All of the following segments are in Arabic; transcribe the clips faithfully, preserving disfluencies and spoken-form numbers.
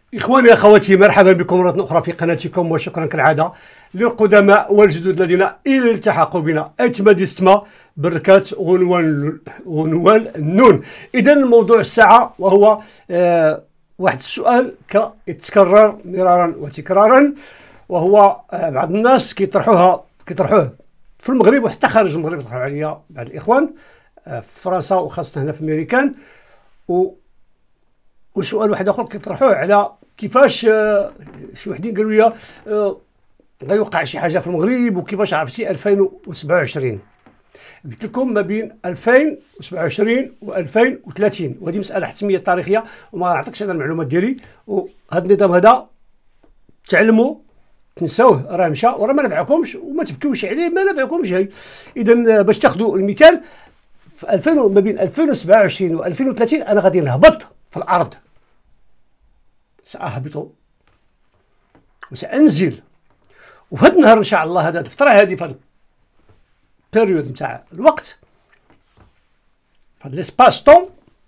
إخواني أخواتي، مرحبا بكم مرة أخرى في قناتكم، وشكرا كالعادة للقدماء والجدد الذين التحقوا بنا. أتمد استماع بركات عنوان عنوان النون. إذا الموضوع الساعة وهو آه واحد السؤال كيتكرر مرارا وتكرارا، وهو آه بعض الناس كيطرحوها كيطرحوه في المغرب وحتى خارج المغرب. طرحوا عليا بعض الإخوان آه في فرنسا وخاصة هنا في أمريكان، و وسؤال واحد اخر كيطرحوه على كيفاش آه شي وحدين قالوا لي آه غيوقع شي حاجه في المغرب، وكيفاش عرفتي ألفين وسبعة وعشرين. قلت لكم ما بين ألفين وسبعة وعشرين و ألفين وثلاثين، وهذه مساله حتميه تاريخيه وما نعطيكش انا المعلومات ديالي. وهذا النظام هذا تعلموا تنساوه، راه مشى وراه ما نفعكمش وما تبكيوش عليه، ما نفعكمش هي. اذا باش تاخذوا المثال في ألفين ما بين ألفين وسبعة وعشرين و ألفين وثلاثين انا غادي نهبط في الارض، سأهبط وسأنزل. وفي هذا النهار إن شاء الله، هذا الفترة هذه في هذا البيريود نتاع الوقت، في هذا ليسباس طون،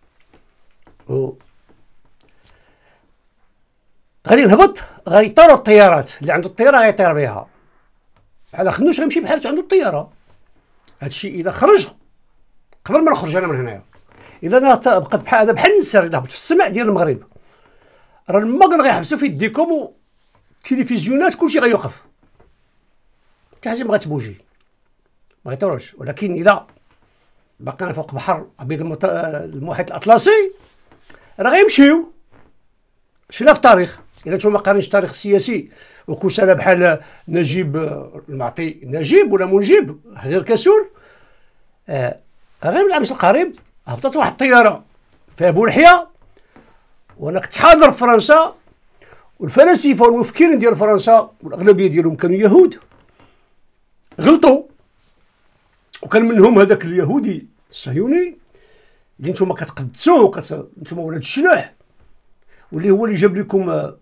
غادي نهبط. غيطيروا الطيارات، اللي عنده الطيارة غيطير بها، على خنوش غيمشي بحال عنده الطيارة. هذا الشيء إذا خرج قبل ما نخرج أنا من هنايا، إذا أنا بقيت بحال أنا بحال النسر إذا هبط في السماء ديال المغرب، راه الماكن غيحبسوا في يديكم والتلفزيونات كلشي غيوقف، حتى حاجه ما غتبوجي، ما غيطيروش. ولكن اذا بقينا فوق بحر ابيض المت... المحيط الاطلسي راه غيمشيو. شفنا في التاريخ، اذا نتوما قارينش التاريخ السياسي وكلشي انا بحال نجيب المعطي نجيب ولا منجيب غير كسول، آه غير من العام القريب هبطت واحد الطياره فيها بولحيه، وانا كنت حاضر في فرنسا، والفلاسفه والمفكرين ديال فرنسا والاغلبيه ديالهم كانوا يهود غلطوا، وكان منهم هذاك اليهودي الصهيوني اللي نتوما كتقدسوه وكت... نتوما ولاد الشلوح، واللي هو اللي جاب لكم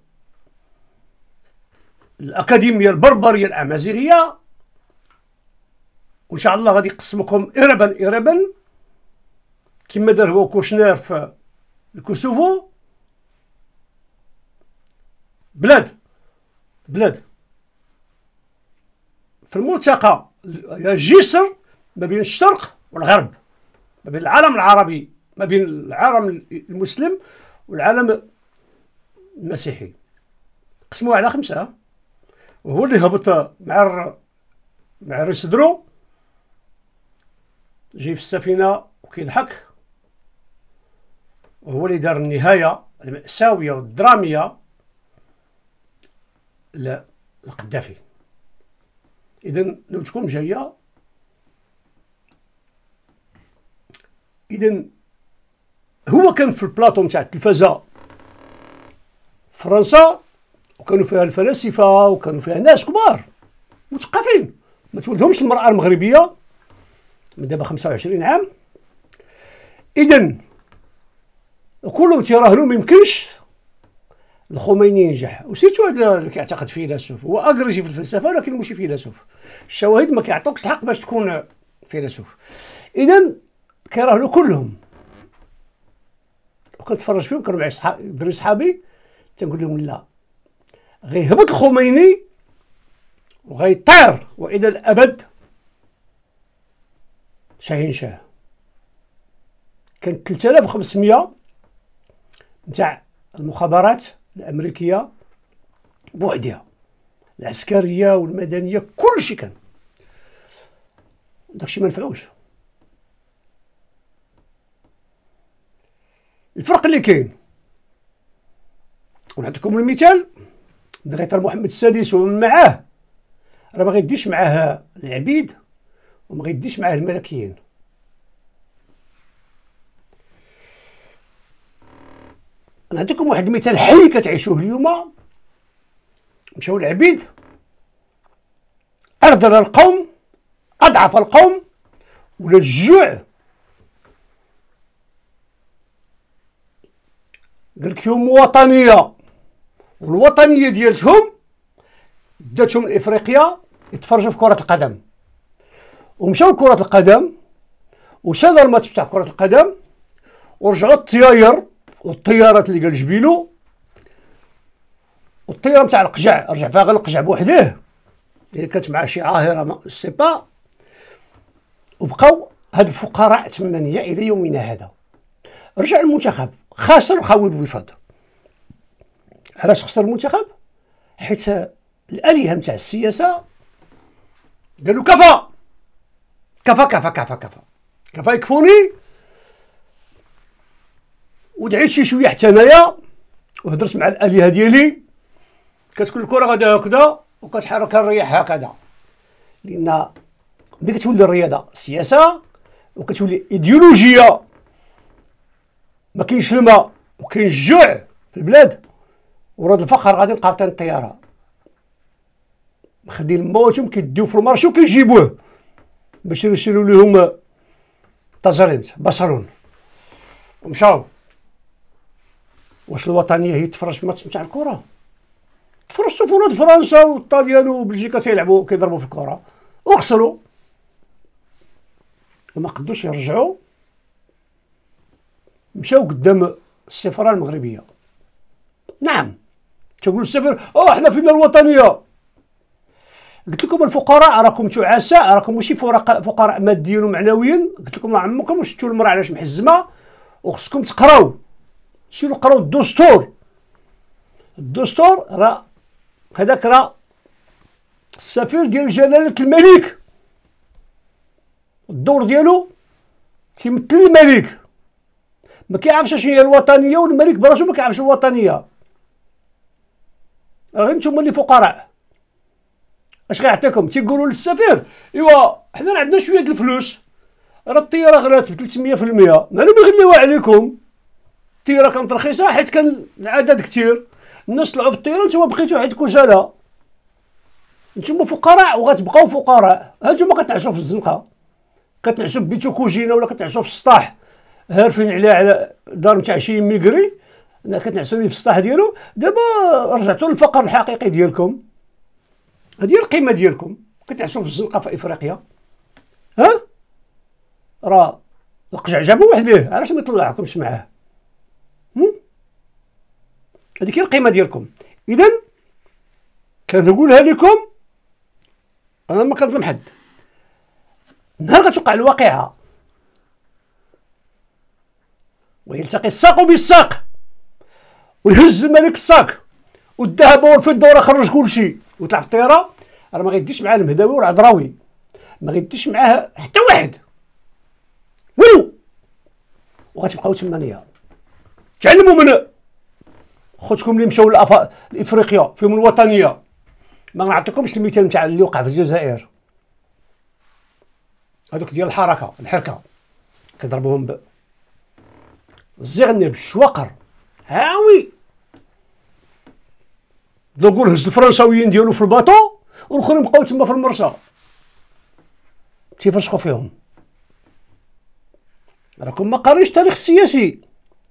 الاكاديميه البربريه الامازيغيه، وان شاء الله غادي يقسمكم اربا اربا كما دار هو كوشنير في الكوسوفو. بلاد بلاد في الملتقى جسر ما بين الشرق والغرب، ما بين العالم العربي، ما بين العالم المسلم والعالم المسيحي، قسموه على خمسة. وهو اللي هبط مع الر... مع ريسدرو، جاي في السفينة وكيضحك، وهو اللي دار النهاية المأساوية والدرامية للقذافي. إذا نوتكم جاية. إذا هو كان في البلاطو نتاع التلفازة فرنسا، وكانوا فيها الفلاسفة وكانوا فيها ناس كبار مثقفين ما تولدهمش المرأة المغربية من دابا خمسة وعشرين عام. إذا كلهم تيراهنوا ميمكنش الخميني ينجح، وسيرتو هذا اللي كيعتقد فيلسوف هو اغريجي في الفلسفه، ولكن ماشي فيلسوف. الشواهد ما كيعطوكش الحق باش تكون فيلسوف. اذا كيراهنوا كلهم، وكنتفرج فيهم، كانوا معايا صحابي دري صحابي، تنقول لهم لا، غيهبط الخميني وغيطير والى الابد شاهين شاه. كان ثلاثة آلاف وخمسمية نتاع المخابرات الامريكيه بوحدها، العسكريه والمدنيه كلشي كان، داكشي ما نفعوش. الفرق اللي كاين، ونعطيكم المثال، ملي غيطير محمد السادس ومن معاه، راه ما غيديش معاه العبيد وما غيديش معاه الملكيين. نعطيكم واحد المثال حي كتعيشوه اليوم. مشاو العبيد أرذل القوم، أضعف القوم، ولا الجوع قالك فيهم وطنية، والوطنية ديالتهم داتهم لإفريقيا يتفرجوا في كرة القدم، ومشاو لكرة القدم وشادوا الماتش تاع كرة القدم، ورجعوا الطياير والطيارات اللي قال جبيلو الطياره نتاع القجع رجع فيها غير القجع بوحديه اللي كانت مع شي عاهره سي با، وبقاو هاد الفقراء ثمانيه الى يومنا هذا. رجع المنتخب خسر وخاوي بوفاض. علاش خسر المنتخب؟ حيت الالهه نتاع السياسه قالوا كفى كفى كفى كفى كفى كفى يكفوني، ودعيت شي شويه حتى انايا وهضرت مع الالهه ديالي، كتكون الكره غادا هكذا وكتحرك الرياح هكذا، لان ملي كتولي الرياضه سياسه وكتولي ايديولوجيه ما كاينش الماء وكاين الجوع في البلاد وراد الفقر غادي نقابطين الطياره مخدين مواتهم كيديو في المارشي وكيجيبوه باش يرسلوا لهم تزرينت بصرون ومشاو. واش الوطنيه هي تفرج في الماتش نتاع الكره؟ تفرجتوا في ولاد فرنسا والطاليان وبلجيكا تيلعبوا كيضربوا في الكره وخسروا وما قدوش يرجعوا، مشاو قدام السفاره المغربيه. نعم تقول السفير اه حنا فينا الوطنيه. قلت لكم الفقراء راكم تعساء، راكم ماشي فقراء ماديا ومعنويا. قلت لكم ما عمكم شفتوا المراه علاش محزمه، وخصكم تقراو سيروا قراو الدستور. الدستور راه هذاك راه السفير ديال جلاله الملك، الدور ديالو كيمثل الملك، ما كيعرفش شنو هي الوطنيه، والملك براسو ما كيعرفش الوطنيه. غير نتوما اللي فقراء اش غيعطيكم؟ تيقولوا للسفير ايوا حنا راه عندنا شويه د الفلوس، راه الطياره غلات ب ثلاثمية في المية، معلوم يغليوها عليكم. الطياره كانت رخيصه حيت كان العدد كثير، الناس طلعوا في الطياره نتوما بقيتوا عندكم جاله. نتوما فقراء وغتبقاو فقراء. هانتوما كتعيشوا في الزنقه، كتنعسوا ببيتو كوجينه ولا كتعيشوا في السطاح هارفين عليها على دار نتاع شي ميغري، كتنعسوا ليه في السطاح ديالو. دابا رجعتوا للفقر الحقيقي ديالكم، هذه هي القيمه ديالكم. كتعيشوا في الزنقه في افريقيا. ها راه القجع جابو وحديه، علاش ما يطلعكمش معاه؟ هذيك هي القيمه ديالكم. اذا كنقولها لكم انا ما كنظلم حد. نهار غتوقع الواقعه ويلتقي الساق بالساق ويهز الملك الساك والذهب والفضه وراه خرج كلشي وطلع في الطياره، راه ما غيديش معاه المهداوي والعذراوي، ما غيديش معاه حتى واحد والو، وغتبقاو تمانيه. تعلموا من خوتكم اللي مشاو لافريقيا فيهم الوطنيه. ما نعطيكمش المثال نتاع اللي وقع في الجزائر، هذوك ديال الحركه الحركه كيضربوهم ب الزغنه بالشواقر هاوي. نقول هز الفرنساويين ديالو في الباطو والاخرين بقاو تما في المرسى تيفرشقوا فيهم. راكم ما قاريش التاريخ السياسي.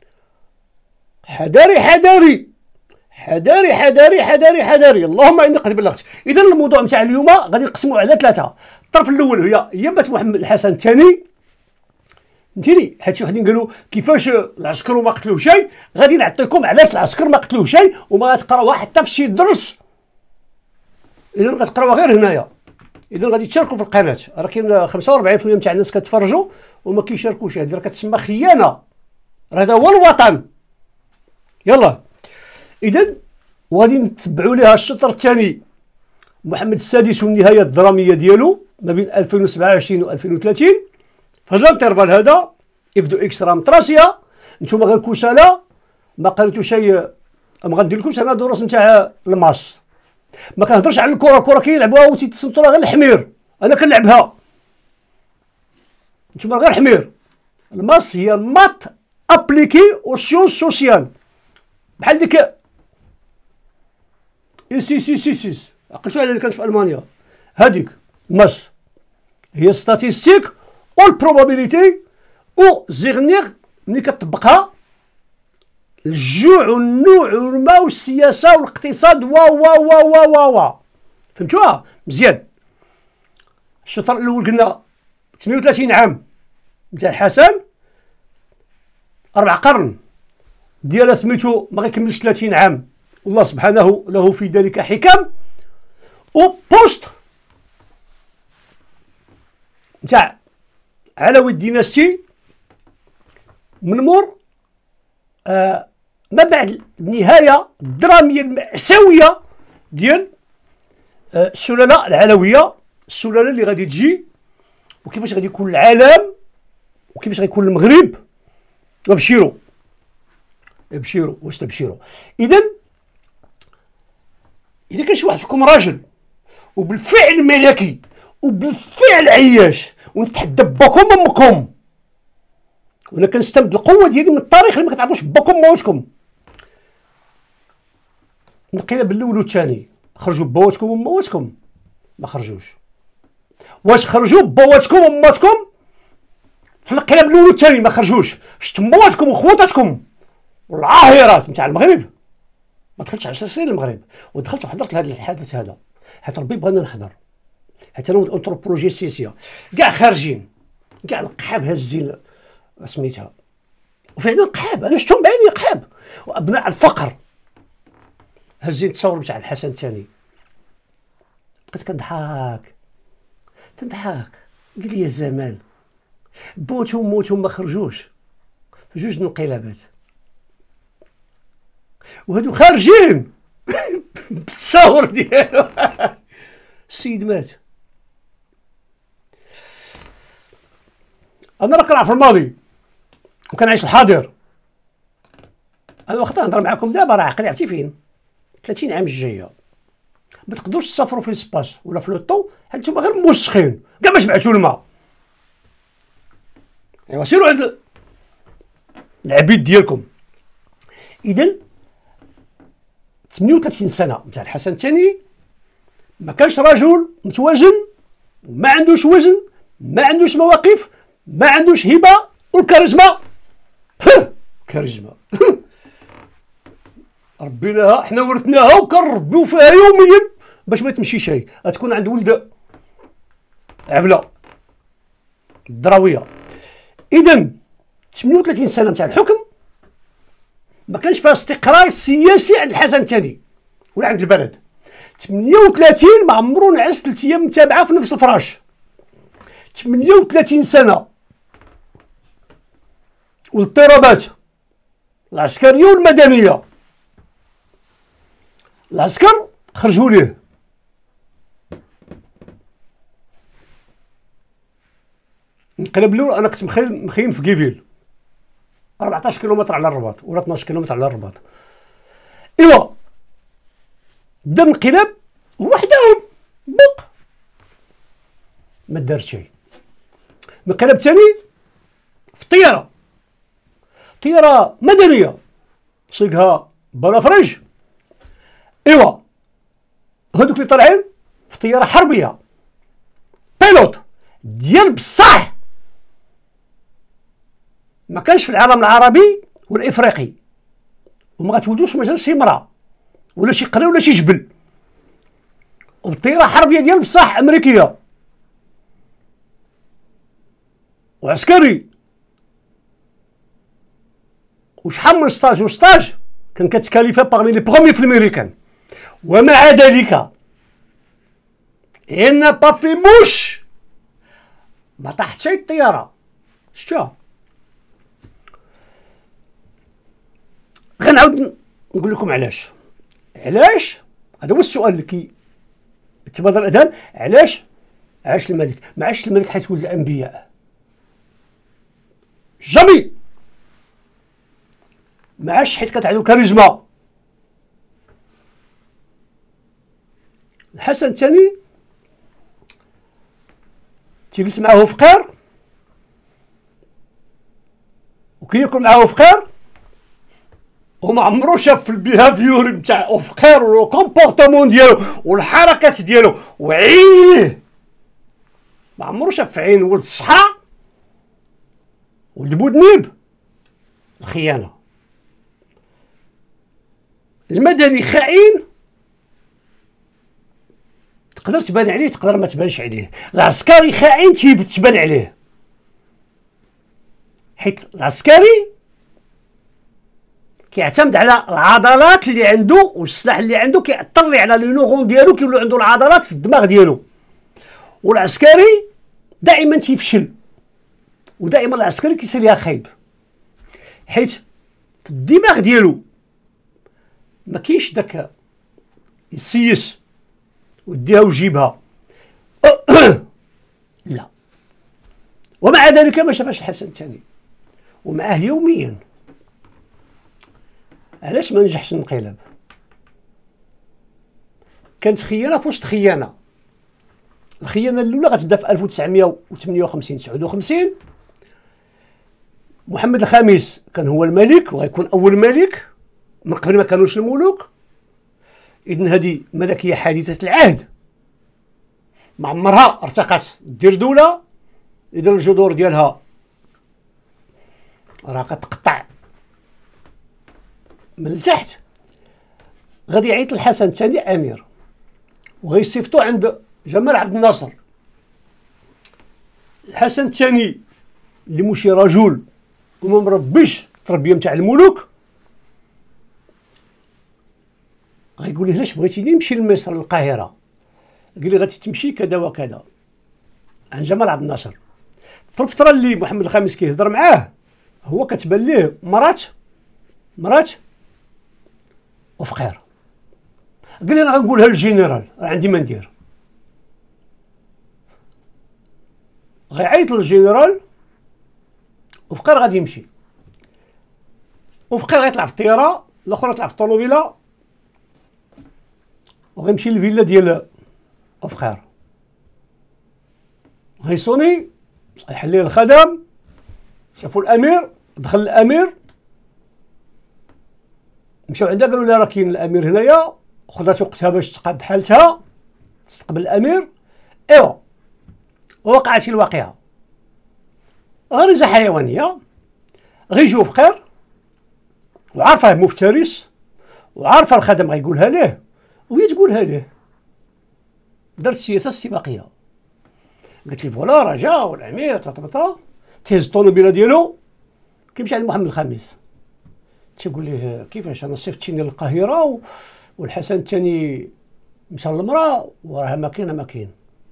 حذاري حذاري حذاري حذاري حذاري حذاري اللهم اني قد بلغت. اذا الموضوع نتاع اليوم غادي نقسموه على ثلاثه. الطرف الاول هي يمه محمد الحسن الثاني، فهمتيني؟ حيت شي وحدين قالوا كيفاش العسكر وما قتلوه شيء. غادي نعطيكم علاش العسكر ما قتلوه شيء وما غتقراوها حتى في شي درس. اذا غتقراوها غير هنايا. اذا غادي تشاركوا في القناه، راه كاين خمسة وأربعين بالمية نتاع الناس كتفرجوا وما كيشاركوش. هذه راه كتسمى خيانه، راه هذا هو الوطن. يلا اذا وغادي نتبعوا ليها الشطر الثاني محمد السادس والنهايه الدراميه ديالو ما بين ألفين وسبعة وعشرين و ألفين وثلاثين. في هذا الانترفال هذا يبدو اكسترا مطراسيه. نتوما غير كسالى ما قريتو شيء. ما غندير لكمش انا دروس نتاع الماس، ما كنهضرش على الكره. الكره كيلعبوها وتيتصنتوا غير الحمير، انا كنلعبها. نتوما غير حمير. الماس هي مات ابليكي او سيونس سوسيال، بحال ديك اي سي سي سي سي عقلتوا على اللي كانت في المانيا. هذيك ماس هي ستاتيستيك او البروبابيليتي او زيغنيغ. ملي كتطبقها الجوع والنوع والماء والسياسه والاقتصاد وا وا وا وا وا وا فهمتوها مزيان. الشطر الاول قلنا ثمانية وثلاثين عام نتاع الحسن، ربع قرن ديالها سميتو ما غيكملش ثلاثين عام والله سبحانه له في ذلك حكم. وبوست نتاع علوي الديناستي من مور آه ما بعد النهايه الدراميه المأساويه ديال آه السلاله العلويه، السلاله اللي غادي تجي وكيفاش غادي يكون العالم وكيفاش غيكون المغرب. وابشروا ابشروا واش تبشروا. اذا اذا كان شي واحد فيكم راجل وبالفعل ملكي وبالفعل عياش ونتحدى باكم امكم، وانا كنستمد القوه ديالي من التاريخ اللي ما كتعرفوش باكم موتكم، الانقلاب الاول والثاني خرجوا بواتكم ومواتكم ما خرجوش. واش خرجوا بواتكم وماتكم في الانقلاب الاول والثاني؟ ما خرجوش. شتم مواتكم وخواتاتكم والعاهرات نتاع المغرب. ما دخلتش عشر سنين المغرب ودخلت وحضرت لهذا الحدث هذا، حيت ربي بغاني نحضر، حيت انا الانثروبولوجيا السياسيه كاع خارجين، كاع القحاب هازين سميتها، وفعلا قحاب انا شفتهم بعيني قحاب، وابناء الفقر هازين التصاور بتاع الحسن الثاني. بقيت كنضحك تنضحك قال لي الزمان بوتهم موتهم ما خرجوش في جوج الانقلابات، وهادو خارجين بالتصاور ديالو. السيد مات. انا راه كنعرف الماضي وكنعيش الحاضر. انا وقت نهضر معاكم دابا راه عقلي عرفتي فين؟ ثلاثين عام الجايه ما تقدروش تسافروا في السباس ولا في لوطو حيت نتوما غير موسخين كاع ما شبعتوا الماء. ايوا سيروا عند العبيد ديالكم. اذا ثمانية وثلاثين سنه نتاع الحسن الثاني ما كانش رجل متوازن، ما عندوش وزن، ما عندوش مواقف، ما عندوش هبه والكاريزما. كاريزما ربي لها حنا ورثناها وكنربيو فيها يوميا باش ما تمشيش هي غتكون عند ولد عبله الدراويه. اذا ثمانية وثلاثين سنه نتاع الحكم ما كانش فيها استقرار سياسي عند الحسن الثاني ولا عند البلد. ثمانية وثلاثين ما عمرو نعس ثلاث ايام متابعه في نفس الفراش. ثمانية وثلاثين سنه والاضطرابات العسكريه والمدنيه. العسكر خرجوا ليه، انقلب الاول انا كنت مخيم مخيم في كيفيل أربعطاش كيلومتر على الرباط ولا اثناش كيلومتر على الرباط. ايوا دا الانقلاب وحدهم بق ما دار شيء. الانقلاب ثاني في الطياره، طياره مدنيه سيقها بلافرج. ايوا هذوك اللي طالعين في طياره حربيه بيلوت ديال بصح ما كانش في العالم العربي والافريقي، وما غتولدوش مثلا شي مراه ولا شي قريه ولا شي جبل، وبطياره حربيه ديال بصح امريكيه وعسكري وشحال من ستاج وستاج كان كتكاليفا باغمي لي بروميي في الميريكان. ومع ذلك إن با في موش ما طاحت شي الطياره شتوها. غنعاود نقول لكم علاش. علاش هذا هو السؤال اللي كي تبادر الاذهان. علاش عاش الملك؟ ما عاش الملك حيث ولد الانبياء، جامي. ما عاش حيت كانت عنده كاريزما. الحسن الثاني تيجلس معاه فقير وكياكل معاه فقير وما عمرو شاف في البيهافيور نتاع فقير والكومبورتمون ديالو والحركات ديالو وعينيه ما عمرو شاف في عين ولد الصحراء ولد بودنيب الخيانه. المدني خائن تقدر تبان عليه تقدر ما تبانش عليه. العسكري خائن تبان عليه حيت العسكري كيعتمد على العضلات اللي عنده والسلاح اللي عنده، كيأثر ليه على لي نورون ديالو، كيولوا عنده العضلات في الدماغ ديالو. والعسكري دائما تيفشل، ودائما العسكري كيصير ليها خايب، حيت في الدماغ ديالو ما كاينش داك يسيس وديها وجيبها لا. ومع ذلك ما شافاش الحسن الثاني ومعاه يوميا. علاش ما نجحش الانقلاب؟ كانت خيانه في وسط خيانه. الخيانه الاولى غتبدا في ألف وتسعمائة وثمانية وخمسين تسعة وخمسين. محمد الخامس كان هو الملك وغيكون اول ملك من قبل ما كانوش الملوك. اذن هذه ملكيه حديثه العهد، ما عمرها ارتقت دير دوله. اذا الجذور ديالها راه كتقطع من التحت. غادي يعيط الحسن الثاني امير وغيصيفطو عند جمال عبد الناصر. الحسن الثاني اللي ماشي رجل وما مربيش التربيه نتاع الملوك غيقول ليه علاش بغيتيني نمشي لمصر للقاهره؟ قال لي غادي تمشي كذا وكذا عن جمال عبد الناصر. في الفتره اللي محمد الخامس كيهضر معاه هو كتبان ليه مرات مرات وفقير. قال لي انا غنقولها للجنرال راه عندي ما ندير. غيعيط للجنرال وفقير غادي يمشي. وفقير غيطلع في الطياره، الاخر يطلع في الطوموبيله وغيمشي للفيلا ديال وفقير. غيصوني يحل ليه الخدم، شافوا الامير، دخل الامير مشاو عندها قالوا لها راه كاين الامير هنايا. خدات وقتها باش تقاد حالتها تستقبل الامير. ايوا ووقعت الواقعه. غريزه حيوانيه. غيجيو فقير وعارفه مفترس وعارفه الخدم غيقولها ليه وهي تقولها ليه. درت السياسه الاستباقيه. قالت لي فوالا راه جا والامير طاطا تهز الطوموبيله ديالو كيمشي عند محمد الخامس. تيقول ليه كيفاش انا صيفطتيني للقاهره و... والحسن الثاني مشى للمراه وراها ما كاينه ما كاين.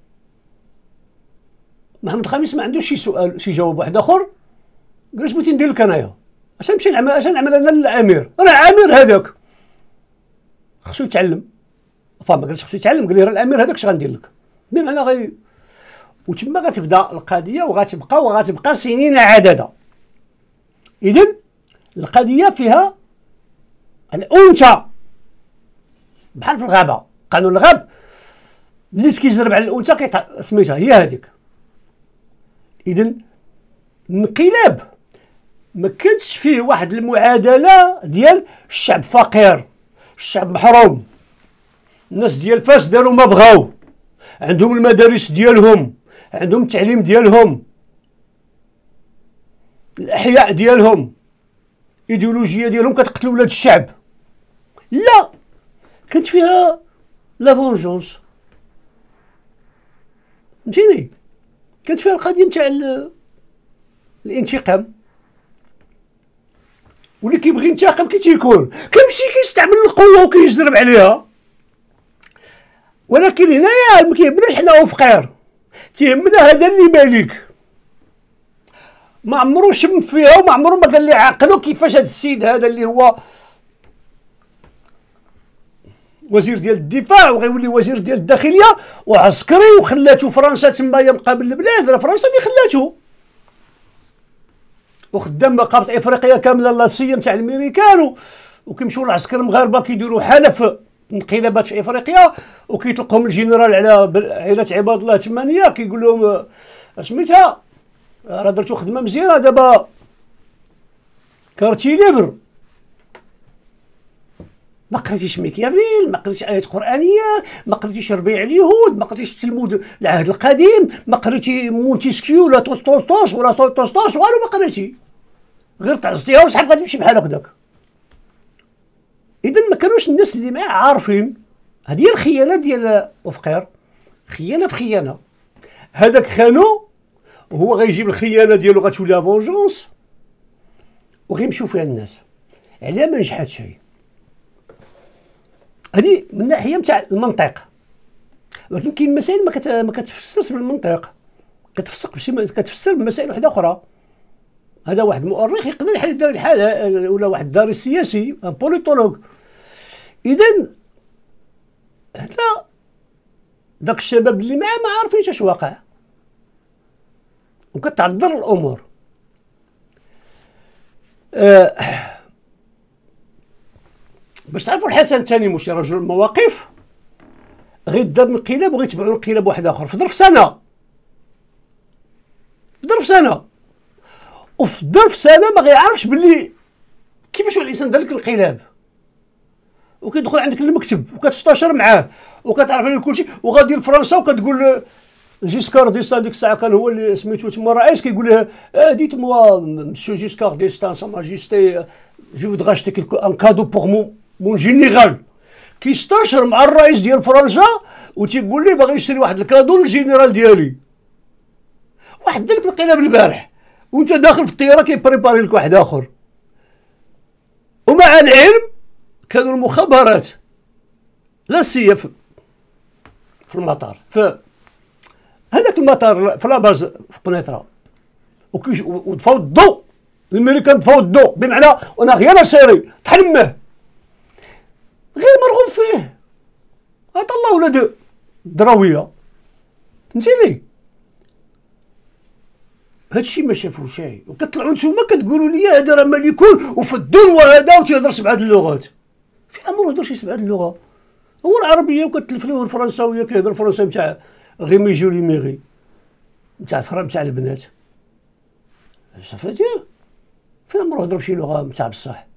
محمد الخامس ما عندوش شي سؤال شي جواب واحد اخر. قال اش بغيتي ندير لك انايا؟ اش نمشي نعمل اش نعمل انا للامير؟ راه عامر هذاك خصو يتعلم. فما قالش خصو يتعلم، قال لي راه الامير هذاك اش غندير لك؟ بمعنى غي وتما غتبدا القضيه وغتبقى وغتبقى سنين عددا. اذن القضيه فيها الانثى بحال في الغابه، قانون الغاب اللي كيجرب على الانثى كيطع سميتها هي هذيك. اذن الانقلاب ما كانتش فيه واحد المعادله ديال الشعب فقير الشعب محروم. الناس ديال فاس داروا ما بغاو، عندهم المدارس ديالهم، عندهم التعليم ديالهم، الاحياء ديالهم، ايديولوجيه ديالهم كتقتل ولاد الشعب. لا، كانت فيها لا فونجونس، فهمتيني؟ كانت فيها القضيه نتاع الانتقام. واللي كيبغي ينتقم كي تيكون كيمشي كيستعمل القوه وكيجرب عليها. ولكن هنايا ما كيهمناش حنا وفقير، تيهمنا هذا اللي مالك ما عمرو شم فيها وما عمرو ما قال لي عقلو كيفاش هذا السيد هذا اللي هو وزير ديال الدفاع وغيولي وزير ديال الداخليه وعسكري وخلاتو فرنسا تمايا مقابل البلاد. راه فرنسا اللي خلاتو وخدام قاره افريقيا كامله لا سيام تاع الامريكان، وكيمشيو العسكر المغاربه كيديروا حلف انقلابات في افريقيا وكيطلقهم الجنرال على عائله عباد الله تمانيه كيقول لهم سميتها راه درتو خدمه مزيانه دابا كارتي ليبر. ما قريتيش ميكيافيل، ما قريتيش ايات قرانيه، ما قريتيش ربيع اليهود، ما قريتيش تلمود العهد القديم، ما قريتي مونتيسكيو ولا توستوستوس ولا توستوس والو ما قريتي، غير تعزتيها وشحال غادي تمشي بحال هكذاك. اذا ما كانوش الناس اللي معاه عارفين. هذه هي الخيانه ديال وفقير، خيانه في خيانه. هذاك خانو وهو غيجيب الخيانه ديالو غتولي فونجونس وغيمشيو فيها الناس. علاه ما نجحت شيء. هذه من ناحيه نتاع المنطق، ولكن كاين مسائل ما كت... ما كتفسرش بالمنطق، كتفسر بشي كتفسر بمسائل واحده اخرى. هذا واحد المؤرخ يقدر يحل دار الحال، ولا واحد الدارس سياسي ان بوليتولوج. اذا هذا داك الشباب اللي معاه ما عارفينش اش واقع، وكتعذر الامور. أه باش تعرفوا الحسن الثاني ماشي رجل المواقف، غير دار الانقلاب وغيتبعوا الانقلاب واحد اخر في ظرف سنه، في ظرف سنه، وفي ظرف سنه ما غيعرفش باللي كيفاش الانسان دار لك الانقلاب، وكيدخل عندك المكتب وكتستشر معاه وكتعرف عليه كلشي، وغادي لفرنسا وكتقول جيسكار ديستان ديك الساعه كان هو اللي سميتو تما رئيس، كيقول له ديت موا مسيو جيسكار ديستان سا ماجيستي جو فودغ اشتي ان كادو بوغ مون مون جينيرال. كيستشر مع الرئيس ديال فرنسا وتيقول لي باغي يشري واحد الكادو للجينيرال ديالي. واحد دار لك الانقلاب البارح وانت داخل في الطياره كيبريباري لك واحد اخر. ومع العلم كانوا المخابرات لا سيا في المطار، ف هذاك المطار في لاباز في قنيطره، ودفاو الضوء الامريكان، دفاو الضوء بمعنى وانا غير سيري تحلمه غير مرغوب فيه. عطا الله ولاد الدراويه، فهمتيني؟ هادشي ما شافو شيء، وكتطلعوا نتوما كتقولوا لي هذا راه ملكون وفي الدنيا هذا وتيهضر سبعه اللغات. في امر هضر شي سبعه اللغه، هو العربيه وكتلف له الفرنساويه كيهضر الفرنسا نتاع غيمي جولي ميغي نتاع فرا نتاع البنات. صافي فين امر هضر بشي لغه نتاع بصح.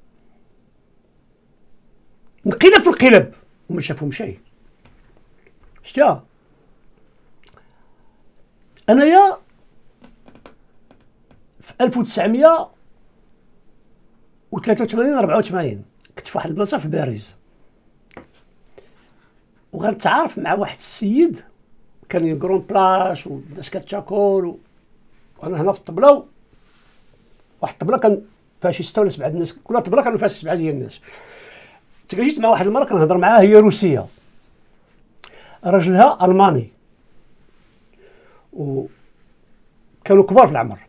انقلاب في الانقلاب وما شافهم شيء. شتا انايا في ألف وتسعمية وثلاثة وثمانين أربعة وثمانين كنت في واحد البلاصه في باريس، وغنتعارف مع واحد السيد كان كرون بلاش والناس كتاكل، وانا هنا في الطبله، واحد الطبله كان فيها شي سته ولا سبعه الناس، كل طبله كانوا فيها سبعه ديال الناس. جيت مع واحد المراه كنهضر معاها، هي روسيه، راجلها الماني، وكانوا كبار في العمر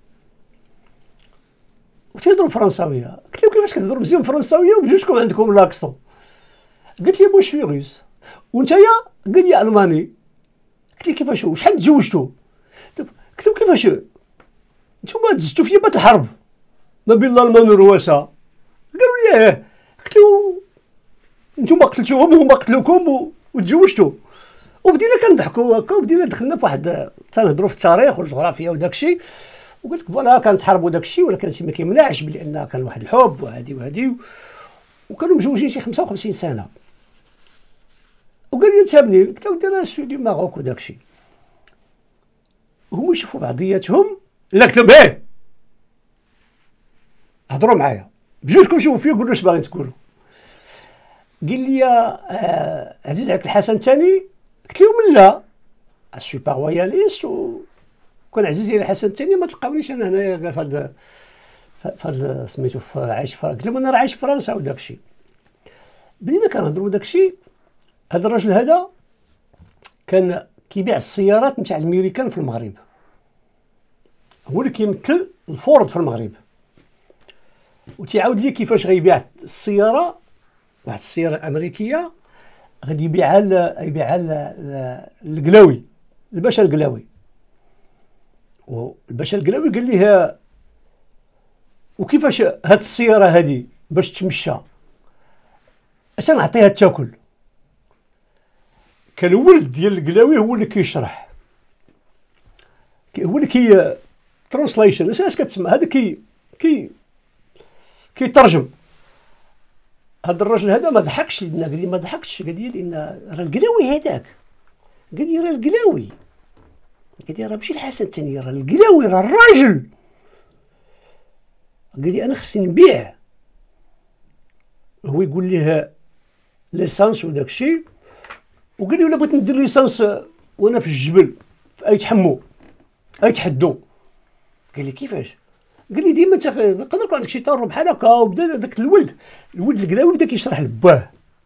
وتيهضروا فرنساويه. قلت لهم كيفاش كتهضروا مزيان فرنساويه وبجوجكم عندكم لاكسون؟ قالت لي بوش في روس وانتيا؟ قال لي الماني. قلت لي كيفاش وشحال تزوجتوا؟ قلت لهم كيفاش نتوما دزتوا في بات الحرب ما بين الالمان والرواسه؟ قالوا لي اه. قلت له نتوما قتلتوهم وهما قتلوكم وتزوجتوا؟ وبدينا كنضحكوا هكا، وبدينا دخلنا في واحد تنهضروا في التاريخ والجغرافيا وداك الشيء، وقلت لك فوالا كانت حرب وداك الشيء، ولكن هادشي ما كيمنعش بلي ان كان واحد الحب وهادي وهادي، وكانوا مزوجين شي خمسة وخمسين سنه. وقال لي انت منين؟ قلت له انا سوي دي ماروك وداك الشيء. هما يشوفوا بعضياتهم، لا قلت لهم ايه هضروا معايا بجوجكم، شوفوا فيا قولوا اش باغيين تقولوا. قال لي آه عزيز عليك الحسن الثاني؟ قلت لهم لا سوي با روياليست، وكان عزيز علي الحسن الثاني ما تلقاونيش انا هنايا في هذا في هذا سميتو في عايش في، قلت لهم انا راه عايش في فرنسا وداك الشيء. بدينا كنهضروا داك الشيء. هذا الراجل هذا كان كيبيع السيارات نتاع الميريكان في المغرب، هو اللي كيمثل الفورد في المغرب، وتيعاود لي كيفاش غيبيع السياره، واحد السياره الامريكيه غادي يبيعها يبيعها للقلاوي، الباشا القلاوي. والباشا القلاوي قال ليه وكيفاش هاد السياره هادي باش تمشى اش نعطيها تاكل؟ كان الولد ديال القلاوي هو اللي كيشرح، هو اللي كي ترانسليشن اش كتسمى هذا، كي كي كيترجم. هذا الراجل هذا ما ضحكش لنا، قال لي ما ضحكش، قال لي لان راه القلاوي هذاك، قال لي راه القلاوي، قال لي راه ماشي الحسن الثاني، راه القلاوي، راه الراجل. قال لي انا خصني نبيع. هو يقول ليه ليسانس وداك الشيء، وقال لي ولا بغيت ندير ليسانس وانا في الجبل في اي تحمو اي تحدو. قال لي كيفاش؟ قال لي ديما تقدر يكون عندك شي طارو بحال هكا. وبدا داك الولد الولد القلاوي بدا كيشرح لباه،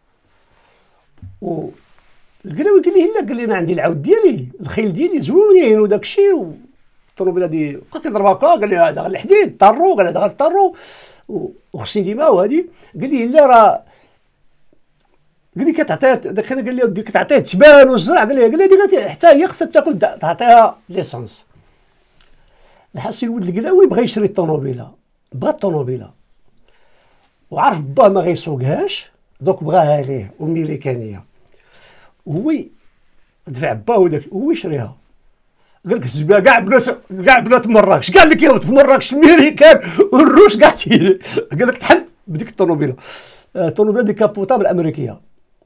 و القلاوي قال لي لا، قال لي انا عندي العود ديالي، الخيل ديالي زوينين وداك الشيء، الطوموبيله دي بقى كيضرب هكا. قال لي هذا غير الحديد طارو، قال هذا غير الطارو وخصني ديما. وهادي قال لي لا راه، قال لي كتعطيها داك قال لي ودي كتعطيه التبان والزرع، قال لي قال لي هذه حتى هي خصها تاكل تعطيها ليسونس. الحاسي الولد القلاوي بغى يشري الطوموبيله، بغى الطوموبيله وعرف باه ما غيسوقهاش، دوك بغاها ليه وميريكانيه، هو دفع باه وداك هو يشريها. قال لك الزبا كاع بنات كاع بنات مراكش كاع اللي كيهبط في مراكش الميريكان والروس كاع قال لك تحل بديك الطوموبيله، الطوموبيله دي كابوطابل امريكيه.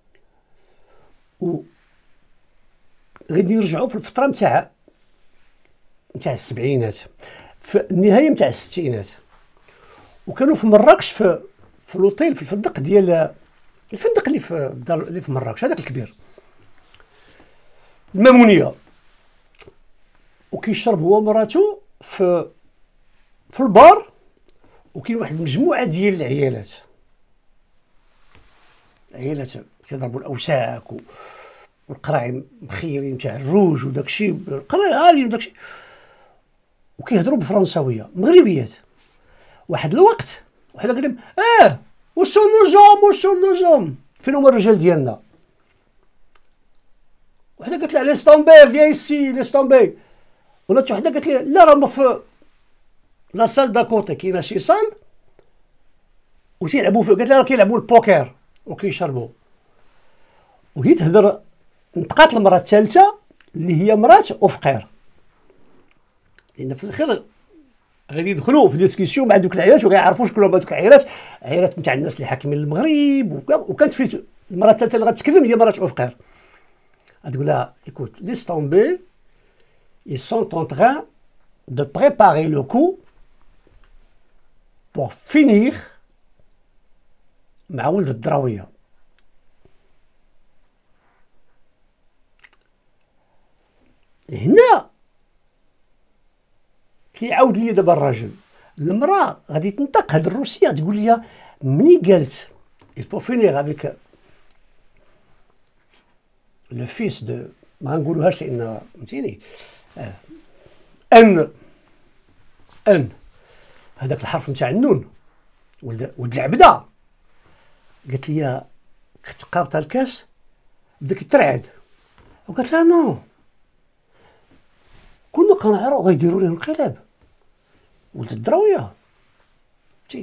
و غادي نرجعوا في الفتره نتاع نتاع السبعينات، في النهايه نتاع الستينات، وكانوا في مراكش في في لوطيل في الفندق ديال الفندق اللي في الدار اللي في مراكش هذاك الكبير المامونيه، وكيشرب هو ومراتو في في البار، وكاين واحد المجموعه ديال العيالات عيالات كيضربوا الاوساك والقراعي مخيرين تاع الروج وداك الشيء، القراعي عاليين وداك الشيء، وكيهضروا بالفرنساويه مغربيات. واحد الوقت وحده قال لهم اه وسو النجوم وسو النجوم، فين هما الرجال ديالنا؟ وحده قالت لها ليستومبي فيا ايسي ليستومبي، ولات وحده قالت لها لا راهم في لا سال داكوتي كاينه شي سال وتيلعبوا فيه، قالت لها راه كيلعبوا البوكر وكيشربوا. وهي تهضر، انتقات المراه الثالثه اللي هي مرات افقير، لان في الاخر غادي يدخلوا في ديسكسيون مع دوك العائلات وغيعرفوا شكون هما دوك العائلات، عائلات نتاع الناس اللي حاكمين المغرب. وكانت في المراه الثالثه اللي غتتكلم هي مرات افقير، غتقول لها écoute laisse tomber ils sont en train de préparer le coup pour finir مع ولد الدراويه. هنا كيعاود لي دابا الراجل، المراه غادي تنطق هاد الروسيه تقول لي مني قالت il faut finir avec le fils de ما نقولوهاش لان فهمتيني آه. ان ان هذاك الحرف نتاع النون ولد ولد العبده، قالت لي كنت قابطه الكاس بدا كيترعد، وقالت لها نو كنا كنعرفوا غيديروا ليه انقلاب ولد الدراويه. تي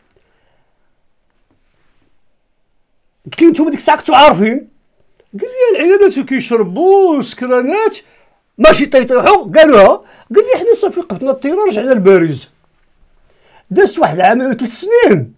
قلت لي نتوما ديك الساعه كنتو عارفين؟ قال لي العيالات كيشربوا سكرانات ماشي طيطيحوا قالوها. قال لي حنا صافي قبطنا الطياره رجعنا لباريس، دازت واحد عام وثلاث سنين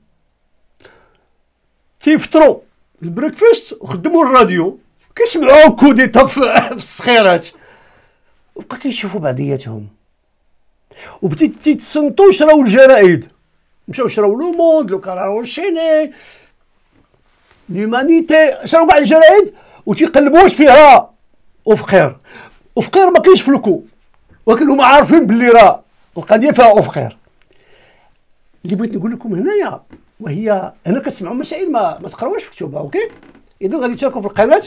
تيفطروا البريكفاست وخدموا الراديو كيسمعوا كوديتا في الصخيرات وبقى كيشوفوا بعضياتهم، وبديت تيتصنتوا شراو الجرائد، مشاو شراو لو موند لو كاراو شيني ليمانيتي، شراو كاع الجرائد وتيقلبوا واش فيها وفقير وفقير ما كاينش في الكو، ولكن هما عارفين باللي راه القضيه فيها وفقير. اللي بغيت نقول لكم هنايا وهي هنا كتسمعوا مسائل ما ما تقراوهاش في كتبها، اوكي؟ اذا غادي تشاركوا في القناه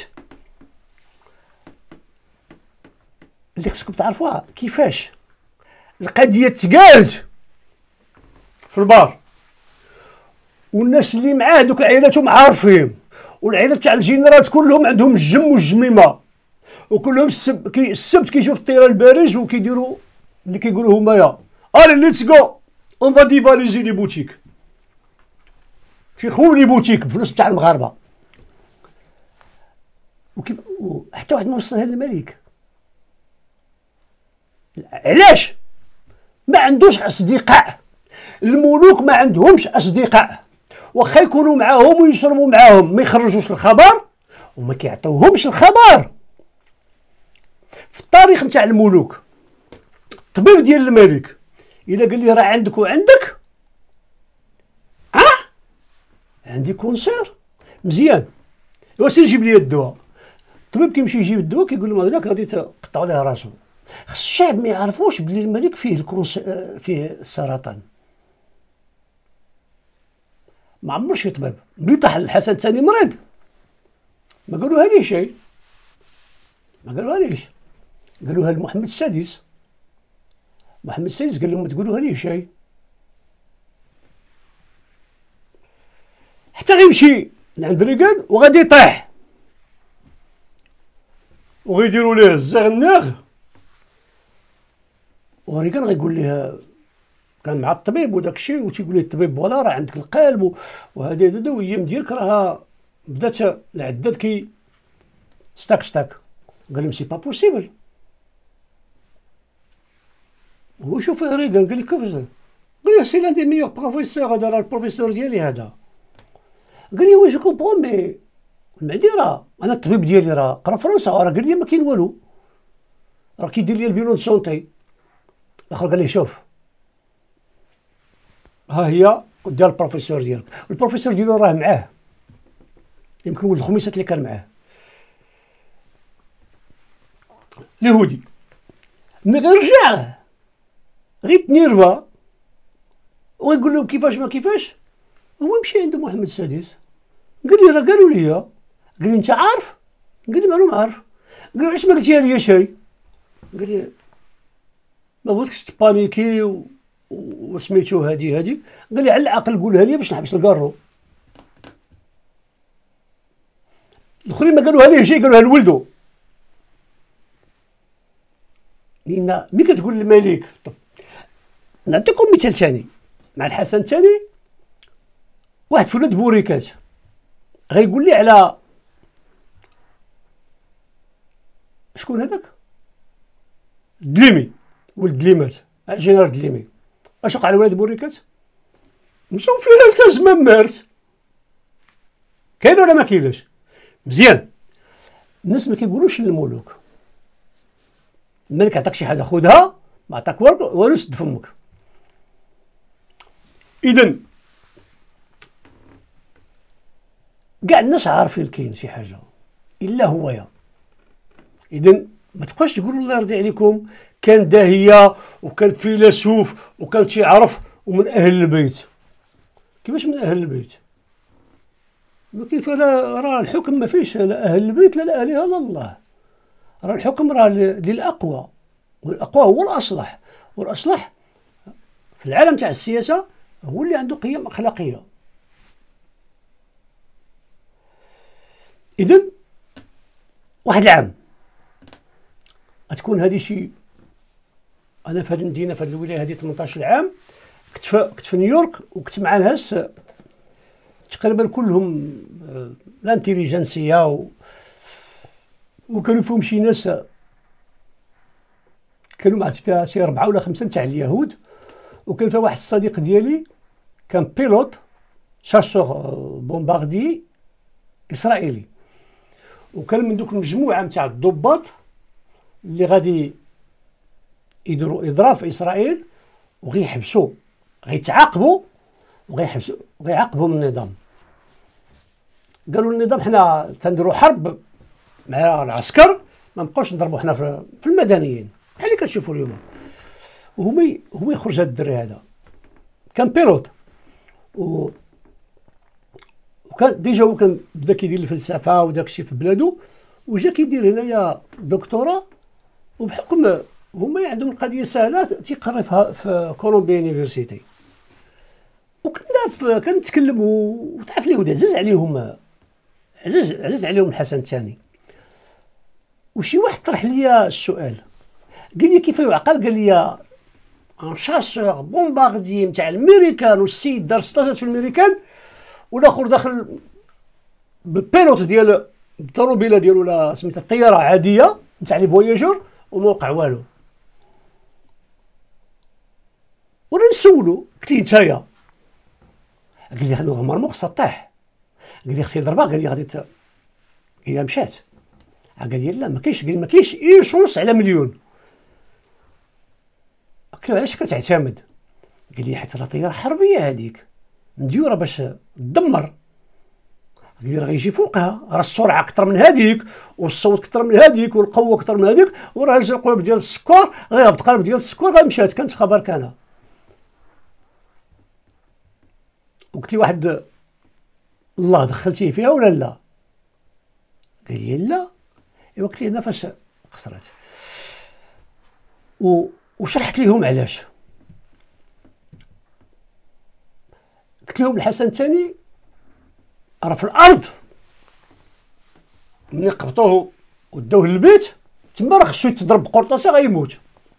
اللي خصكم تعرفوها كيفاش القضيه تقالت في البار، والناس اللي معاه دوك عائلاتهم عارفين، والعائلات تاع الجنرالات كلهم عندهم الجم والجميمه، وكلهم السب كي السبت كيجيو في الطياره لباريس وكيديروا اللي كيقولوا همايا الي ليتس جو اون فا ديفاليزي لي بوتيك، كيخويو لي بوتيك بفلوس تاع المغاربه. وكيف حتى واحد ما وصلها للملك، علاش؟ ما عندوش اصدقاء، الملوك ما عندهمش اصدقاء، واخا يكونوا معاهم ويشربوا معاهم ما يخرجوش الخبر وما كيعطيوهمش الخبر. في التاريخ نتاع الملوك الطبيب ديال الملك الا قال لي راه عندك وعندك اه عندي كونسير مزيان واش نجيب لي الدواء، الطبيب كيمشي يجيب الدواء كيقول لهم هذاك غادي تقطعوا ليه راسو. خص الشعب ما يعرفوش بلي الملك فيه الكونس... فيه السرطان. ما عمر شي طبيب ملي طاح الحسن الثاني مريض ما قالوها ليه شيء، ما قالوها ليش، قالوها لمحمد السادس. محمد السادس قال لهم ما تقولوها ليه شيء، حتى غيمشي لعند ريغان وغادي يطيح وغيديروا ليه الزغناغ، وريغان غيقول ليه كان مع الطبيب وداك الشيء، وتيقول ليه الطبيب فوالا راه عندك القلب وهذه الدويه ديالك راها بدات العداد كي ستاك ستاك. قال لهم سي با بوسيبل. هو شوف ريغان قال لي كيفاش، قال لي سي لان دي ميور بروفيسور، هذا راه البروفيسور ديالي هذا. قال لي وي جو كومبرون مي المعدي راه انا الطبيب ديالي راه قرا فرنسا، راه قال لي ما كاين والو، راه كيدير لي البيلون سونتي. الاخر قال لي شوف ها هي ديال البروفيسور ديالك، البروفيسور ديالو راه معاه، يمكن ولد الخميسات اللي كان معاه اليهودي. ملي غيرجع غير تنيرفا ويقول لهم كيفاش ما كيفاش، هو مشى عند محمد السادس قال لي راه قالوا لي، قال لي انت عارف، قال لي معلوم عارف، قال لي علاش ما قلتيها لي شيء، قال لي ما بغيتكش تبانيكي وسميتو هادي هادي، قال لي على العقل قولها لي باش نحبس الكارو. الاخرين ما قالوها ليه شيء، قالوها لولدو. لان ملي كتقول للملك، نعطيكم مثال ثاني مع الحسن الثاني، واحد في ولاد بوريكات غيقول لي على شكون هذاك دليمي، ولد دليمات جنرال دليمي، اش وقع على ولاد بوريكات؟ مشاو فيها حتى زمان مارس. كاين ولا ما كاينش؟ مزيان. الناس ما كيقولوش للملوك، الملك عطاك شي حاجه خذها، ما عطاك والو سد فمك. اذا كاع الناس عارفين كاين شي حاجه الا هويا. اذا ما تبقاش تقولوا الله يرضي عليكم كان داهيه وكان فيلسوف وكان تيعرف ومن اهل البيت. كيفاش من اهل البيت؟ ما كيف لا، راه الحكم ما فيش لا اهل البيت لا الالهه لا الله، راه الحكم راه للاقوى، والاقوى هو الاصلح، والاصلح في العالم تاع السياسه هو اللي عنده قيم اخلاقيه. اذا واحد العام غتكون هذه شي، انا في هذه المدينه في هذه الولايه هذه ثمنطاش عام، كنت في كنت في نيويورك وكنت مع ناس تقريبا كلهم لانتيليجنسيه و... وكانوا فيهم شي ناس كانوا مع فيها شي اربعه ولا خمسه تاع اليهود، وكان فيها واحد الصديق ديالي كان بيلوت شاسور بومباردي اسرائيلي، وكان من دوك المجموعه نتاع الضباط اللي غادي يديروا اضراب في اسرائيل وغيحبسوا، غيتعاقبوا وغيحبسوا وغيعاقبوا من النظام. قالوا النظام حنا تنديروا حرب مع العسكر، ما نبقاوش نضربوا حنا في المدنيين بحال اللي كتشوفوا اليوم. وهما هو يخرج هذا الدري هذا كان بيلوت، و وكان ديجا هو كان بدا كيدير الفلسفه وداك الشيء في بلادو، وجا كيدير هنايا دكتوراه، وبحكم هما عندهم القضيه سهله تيقري في كولومبيا يونيفرسيتي. وكنا كنتكلموا وتعرف اليهود عزاز عليهم عزاز عزاز عليهم الحسن الثاني. وشي واحد طرح لي السؤال قال لي كيف يعقل، قال لي ان شاسور بومباردي نتاع الميريكان والسيد دار ستاجات في الميريكان، والاخر داخل بالبيلوت ديال الطوموبيله ديالو ولا سميتها الطياره عاديه نتاع لي فواياجور وما وقع والو. وانا نسولو قلت ليه نتايا؟ قال لي نورمالمون خصها طيح، قال لي خصها يضربها، قال لي غادي قال لي مشات، قال لي لا ما كاينش، قال لي ما كاينش اي شونس على مليون. قلت له علاش كتعتمد؟ قال لي حيت راه طياره حربيه هذيك مديوره باش تدمر، قال لي راه غيجي فوقها، راه السرعه اكثر من هذيك والصوت اكثر من هذيك والقوه اكثر من هذيك، وراه جا القلب ديال السكر غيهبط، قلب ديال السكر غيمشات. كانت في خبر كان، وقلت لي واحد الله دخلتيه فيها ولا لا؟ قال لي لا. ايوا قلت ليه هنا فاش خسرت، و... وشرحت لهم علاش. قلت لهم الحسن الثاني راه في الارض ملي قبطوه وداوه للبيت تما راه خصو يتضرب بقرطاسه غيموت،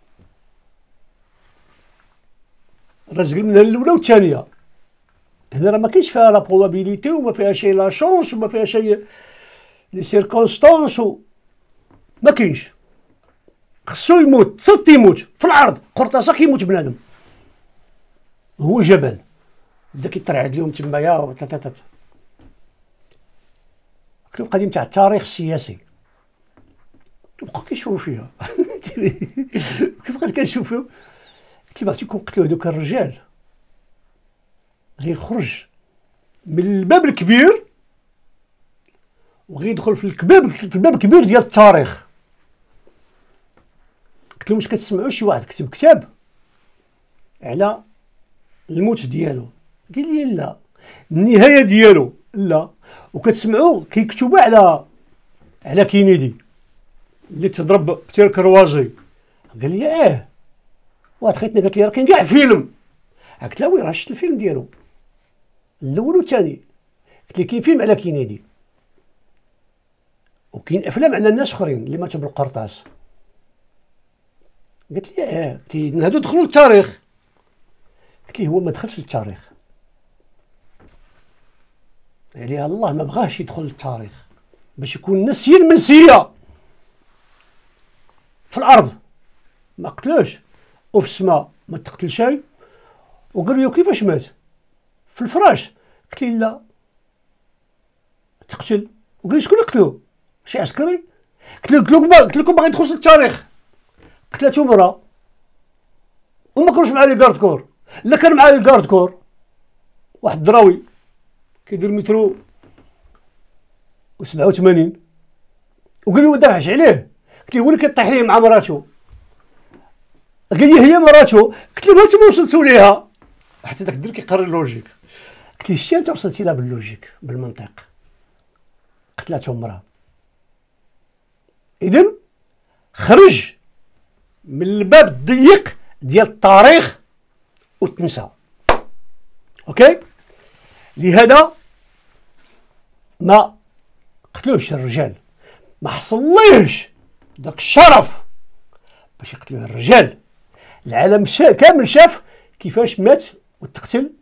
راه من الاولى والثانيه. هنا راه ما كاينش فيها لا بروبابيليتي وما فيها شي لا شونس وما فيها شي لي سيركونستانس و... ما كاينش، خصو يموت تصد يموت في الارض قرطاسه كيموت بنادم. هو جبل بدا كيترعد لهم تمايا وتاتات. قلت له القديم تاع التاريخ السياسي بقى كيشوفوا فيها كيف بقيت كنشوف فيهم. قلت له بغيتي كون قتلوا هذوك الرجال غيخرج من الباب الكبير وغيدخل في الكباب في الباب الكبير ديال التاريخ. قلت له واش كتسمعوا شي واحد كتب كتاب على الموت ديالو؟ قال لي لا. النهايه ديالو لا. وكتسمعوا كيكتبوا على على كينيدي اللي تضرب بتير كروازي؟ قال لي اه. واحد خيتنا قالت لي راه كاين كاع فيلم. قلت لها وين راه شفت الفيلم ديالو الاول والثاني؟ قلت لي كاين فيلم على كينيدي وكاين افلام على الناس اخرين اللي ماتوا بالقرطاس. قالت لي اه. قلت لي هادو دخلوا للتاريخ. قلت لي هو ما دخلش للتاريخ، يعني الله ما بغاش يدخل للتاريخ باش يكون نسي المنسيه في الارض ما قتلوش وفي السماء ما تقتل شيء. وقال له كيفاش مات؟ في الفراش. قلت لي لا تقتل. وقال لي شكون اللي قتلو؟ شي عسكري؟ قلت له قلت لكم باغي يدخل للتاريخ. قتلاتو مرا وما كانوش مع لي كارد كور. لا كان مع لي كارد كور واحد الدراوي كيدير مترو و سبعة وثمانين وقال لي ما دافعش عليه. قلت له هو اللي كيطيح ليه مع مراتو. قال لي هي مراتو. قلت له انتما وصلتوا ليها حتى داك الدري كيقرر اللوجيك. قلت لي شتي انت وصلتي لها باللوجيك بالمنطق. قتلاتهم مراه. اذن خرج من الباب الضيق ديال التاريخ وتنسى. اوكي. لهذا ما قتلوش الرجال، ما حصليش داك الشرف باش يقتلوه الرجال. العالم شا كامل شاف كيفاش مات وتقتل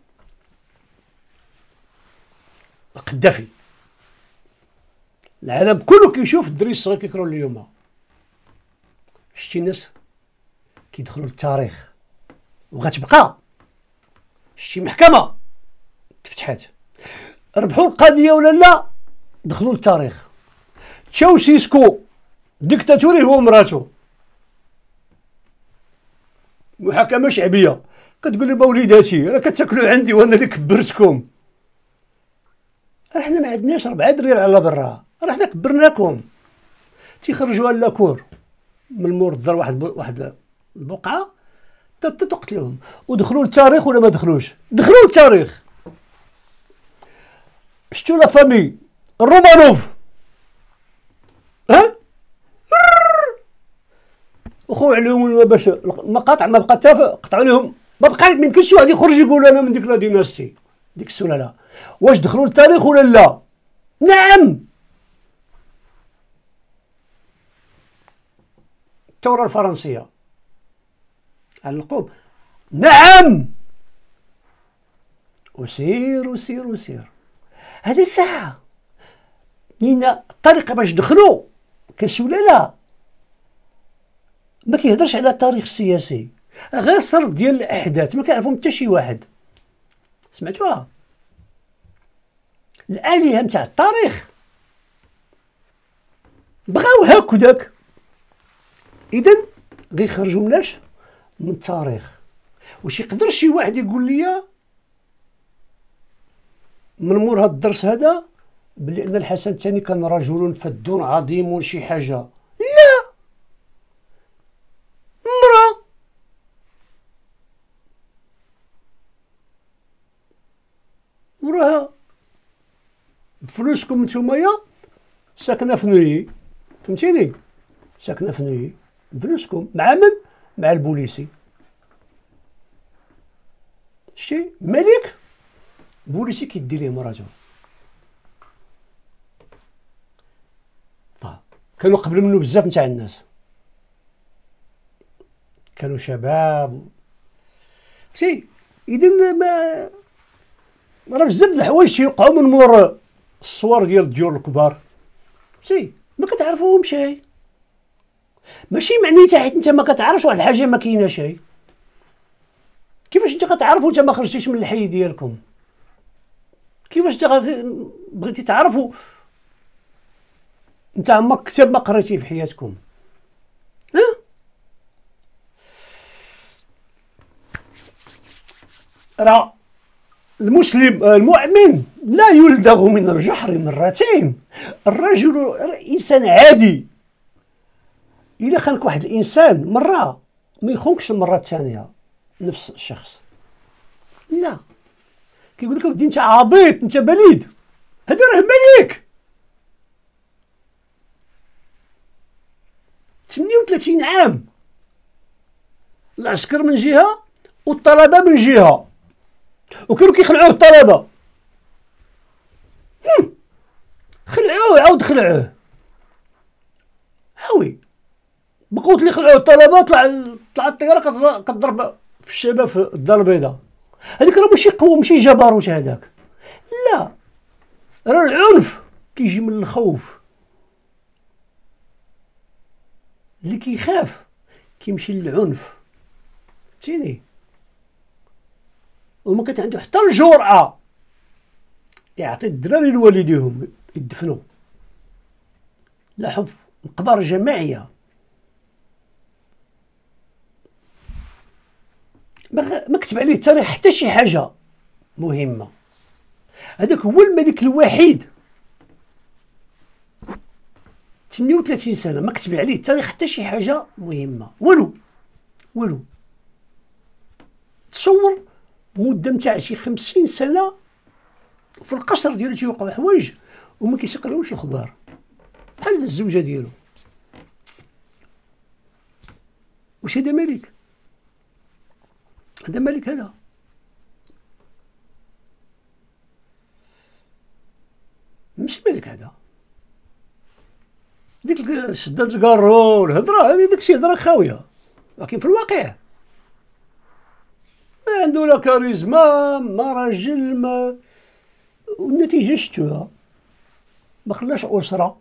القذافي. العالم كله كيشوف الدري الصغير كيكرهوا اليوم. شتي الناس كيدخلوا للتاريخ وغتبقى. شتي محكمه تفتحات ربحوا القضيه ولا لا دخلوا للتاريخ. تشاوشيسكو ديكتاتوري هو مراتو محاكمه شعبيه كتقول لي وليداتي راه كتاكلوا عندي وانا اللي كبرتكم. راه حنا ما عندناش ربعه دريال على برا، راه حنا كبرناكم. تيخرجوها لاكور من المور الدار واحد واحد البقعه تقتلوهم. ودخلوا للتاريخ ولا ما دخلوش؟ دخلوا للتاريخ. شتو لا فامي الرومانوف ها وخو عليهم باش المقاطع ما بقات حتى قطعوا لهم ما بقى. ما يمكنش واحد يخرج يقول انا من ديك لا ديناستي ديك السلاله. واش دخلوا للتاريخ ولا لا؟ نعم. الثوره الفرنسيه علقوم. نعم. وسير وسير وسير. هذه لا لان الطريقه باش دخلوا كسلاله ما كيهضرش على التاريخ السياسي، غير سرد ديال الاحداث ما كيعرفهم حتى شي واحد. سمعتوها؟ الالهه نتاع التاريخ بغاو هكذاك. اذا غيخرجوا مناش من التاريخ. واش يقدر شي واحد يقول لي من مور هذا الدرس هذا بلي ان الحسن الثاني كان رجل فذ عظيم شي حاجه؟ لا. مرة وراها فلوسكم نتومايا ساكنه في نوي، فهمتيني؟ ساكنه في نوي فلوسكم مع من؟ مع البوليسي. شتي ملك بوليسي كيدي ليه مراته. كانوا قبل منه بزاف نتاع الناس، كانوا شباب فهمتي. اذا ما راه بزاف د الحوايج تيوقعوا من مور الصور ديال الديور الكبار، فهمتي، ما كتعرفوهمش. ماشي معنيتها حيت انت ما كتعرفش واحد الحاجه ما كايناش. كيفاش انت كتعرف وانت ما خرجتيش من الحي ديالكم؟ كيفاش انت بغيتي تعرفوا انت عمرك كتاب ما قريتيه في حياتكم؟ ها راه المسلم المؤمن لا يلدغ من الجحر مرتين. الرجل انسان عادي، الا خانك واحد الانسان مره ما يخونكش المره الثانيه نفس الشخص. لا، كيقول لك ودي انت عبيط، انت بليد، هذا راه ملك. ثمانية وثلاثين عام العسكر من جهه والطلبه من جهه، وكانوا كيخلعوه الطلبه. خلعوه عاود خلعوه هاوي بقوت اللي خلعوه الطلبه. طلع طلع الطياره كتضرب في الشباب في الدار البيضاء. هذيك راه ماشي قوه، ماشي جبروت هذاك، لا، راه العنف كيجي من الخوف. اللي كيخاف كيمشي للعنف، فهمتيني؟ وما كانت عنده حتى الجرأة يعطي الدراري لوالديهم يدفنوا، لاحظوا مقبرة جماعية. ما كتب عليه التاريخ حتى شي حاجة مهمة. هذاك هو الملك الوحيد ثمانية وثلاثين سنة ما كتب عليه التاريخ حتى شي حاجة مهمة، والو والو. تصور مدة نتاع شي خمسين سنة في القصر ديالو تيوقعوا حوايج وما كيسقلهمش الخبار، بحال الزوجة ديالو. واش هذا ملك؟ هذا ملك؟ هذا ماشي ملك. هذا ديك شداد الكارو الهضره هذه داكشي هضره خاويه، ولكن في الواقع ما عنده لا كاريزما، ما راجل، ما والنتيجه شفتوها، ما خلاش اسره.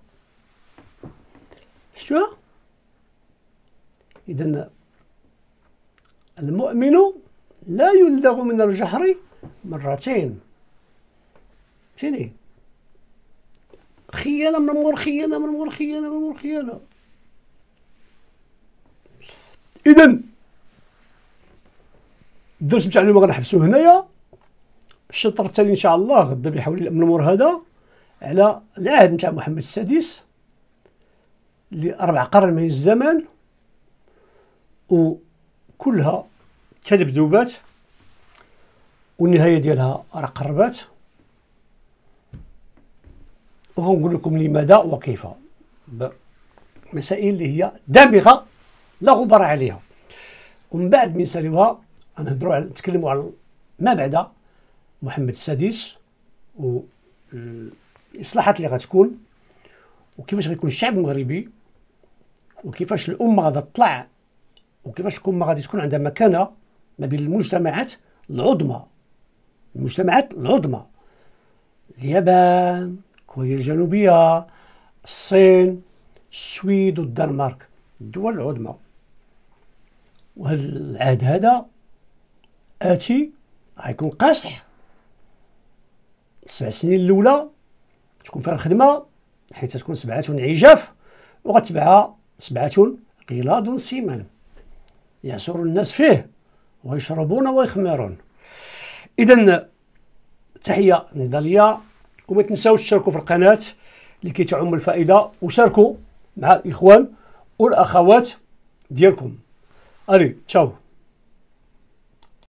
شفتوها؟ اذا المؤمن لا يلدغ من الجحر مرتين، فهمتيني؟ خيانه من مور خيانه من مور خيانه من مور خيانه. اذا الدرس بتاعنا اليوم غنحبسوه هنايا. الشطر الثاني ان شاء الله غدا بحول الله من الامور هذا على العهد نتاع محمد السادس لأربع قرن من الزمان، وكلها تذبذبات والنهايه ديالها راه قربات. وغنقول لكم لماذا وكيف، مسائل اللي هي دامغه لا غبار عليها. ومن بعد من نساليوها نهضروا على نتكلموا على ما بعد محمد السادس والاصلاحات اللي غتكون، وكيفاش غيكون الشعب المغربي، وكيفاش الامه غادا تطلع، وكيفاش الامه غادي تكون عندها مكانه ما بين المجتمعات العظمى. المجتمعات العظمى اليابان، كوريا الجنوبيه، الصين، السويد والدنمارك، الدول العظمى. وهذا العهد هذا آتي غيكون قاصح. السبع سنين الأولى تكون فيها الخدمة حيث تكون سبعة عجاف وغتبعها سبعة غلاظ سمان يعصر الناس فيه ويشربون ويخمرون. إذا تحية نضالية، وما تنساوش تشاركوا في القناة لكي تعم الفائدة، وشاركوا مع الإخوان والأخوات ديالكم. ألي تشاو.